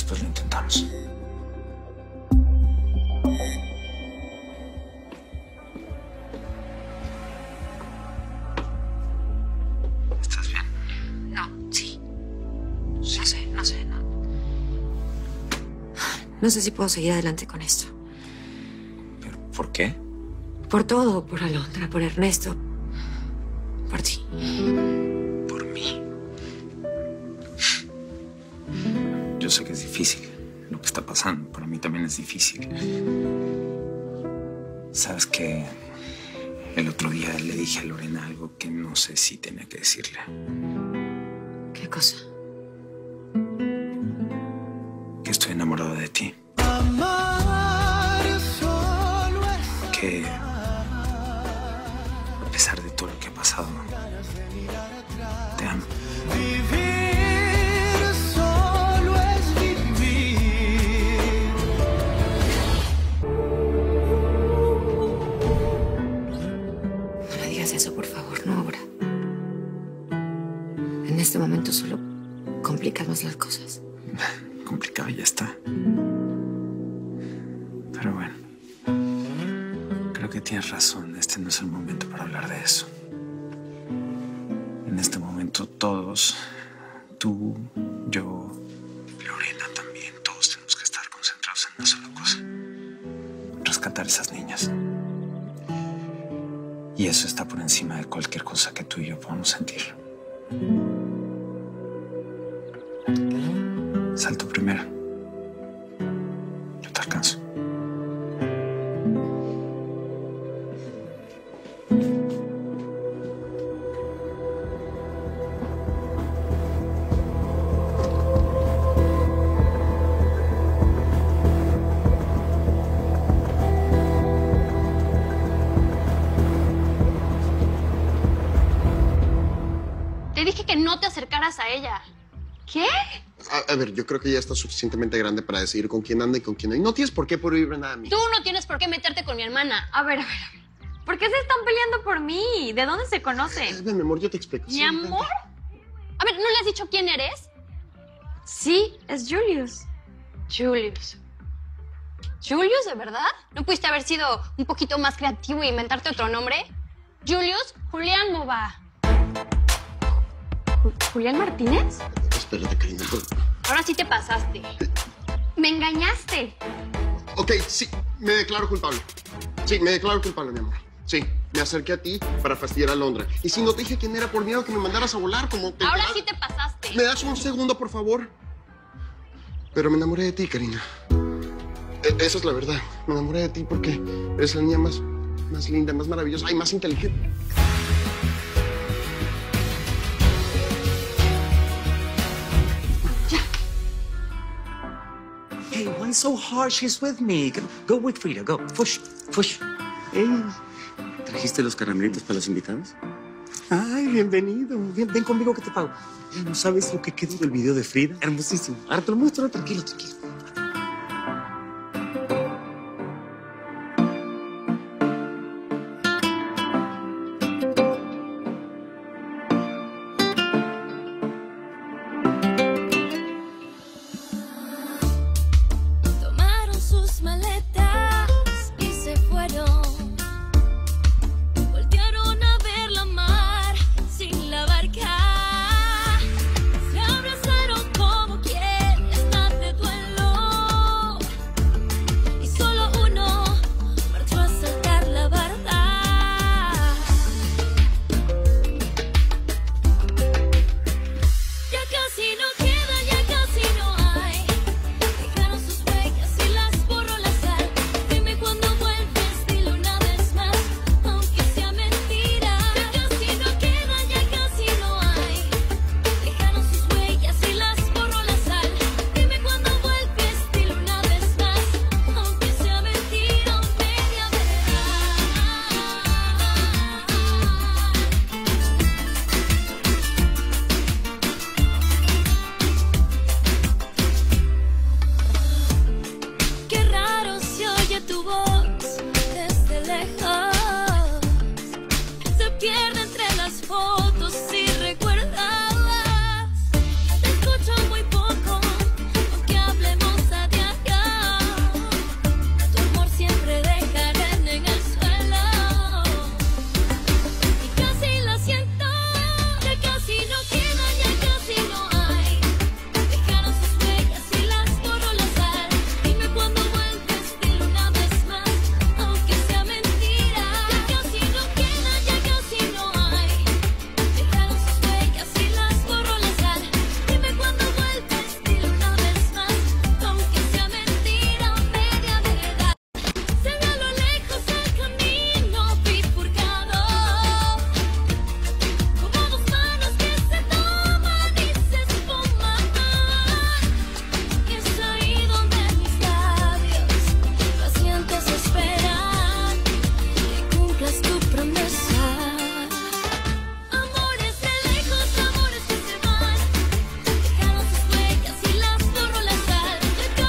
Después lo intentamos. ¿Estás bien? No, sí. No sé. No sé si puedo seguir adelante con esto. ¿Pero por qué? Por todo, por Alondra, por Ernesto, por ti. Por mí. Yo sé que es difícil lo que está pasando. Para mí también es difícil. ¿Sabes qué? El otro día le dije a Lorena algo que no sé si tenía que decirle. ¿Qué cosa? Que estoy enamorado de ti. Que a pesar de todo lo que ha pasado, te amo. Vivir solo es vivir. No me digas eso, por favor, no ahora. En este momento solo complicas más las cosas. Complicado y ya está. Pero bueno, creo que tienes razón. Este no es el momento para hablar de eso. En este momento todos, tú, yo, Lorena también, todos tenemos que estar concentrados en una sola cosa. Rescatar a esas niñas. Y eso está por encima de cualquier cosa que tú y yo podamos sentir. Salto primero. Yo te alcanzo. Te dije que no te acercaras a ella. ¿Qué? A ver, yo creo que ya está suficientemente grande para decidir con quién anda y con quién no. Y no tienes por qué prohibirme nada a mí. Tú no tienes por qué meterte con mi hermana. A ver. ¿Por qué se están peleando por mí? ¿De dónde se conocen? Ven, mi amor, yo te explico. ¿Mi Sí, ven. amor? A ver, ¿no le has dicho quién eres? Sí, es Julius. Julius. ¿Julius, de verdad? ¿No pudiste haber sido un poquito más creativo e inventarte otro nombre? Julius Julián Mova. ¿Julián Martínez? Espérate, cariño. Ahora sí te pasaste. ¡Me engañaste! Ok, sí, me declaro culpable. Sí, me declaro culpable, mi amor. Sí, me acerqué a ti para fastidiar a Londra. Y si no te dije quién era por miedo que me mandaras a volar, como te... Ahora sí te pasaste. ¿Me das un segundo, por favor? Pero me enamoré de ti, Karina. Esa es la verdad. Me enamoré de ti porque eres la niña más linda, más maravillosa y más inteligente. Hey, why so hard? She's with me. Go with Frida. Go. Push. Hey, ¿trajiste los caramelitos para los invitados? Ay, bienvenido. Ven conmigo que te pago. No sabes lo que quedó del video de Frida. Hermosísimo. Ahora te lo muestro. Tranquilo.